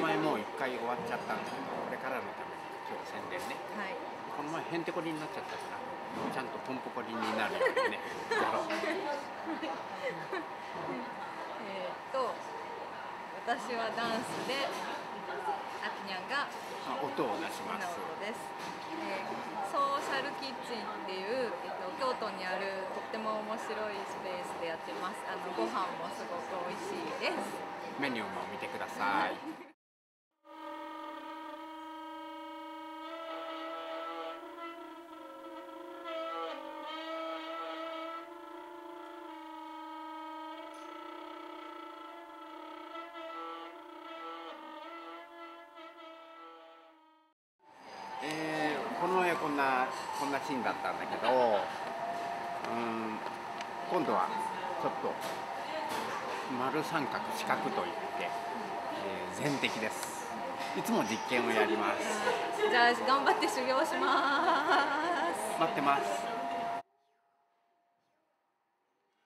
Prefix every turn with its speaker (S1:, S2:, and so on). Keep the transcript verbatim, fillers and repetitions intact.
S1: 前もう一回終わっちゃったんだけど、これからのために今日宣伝ね。
S2: はい。
S1: この前へんてこりんになっちゃったから、ちゃんとポンポコリンになるようにね、やろう。
S2: えっと、私はダンスで、あきにゃんが
S1: 音を出します。
S2: です。えー、ソーシャルキッチンっていう、えっと、京都にあるとっても面白いスペースでやってます。あのご飯もすごく美味しいです。
S1: メニューも見てください。えー、この前こんなこんなシーンだったんだけど、うん、今度はちょっと丸三角四角といって、えー、全摘です。いつも実験をやります。
S2: じゃあ頑張って修行します。
S1: 待ってます。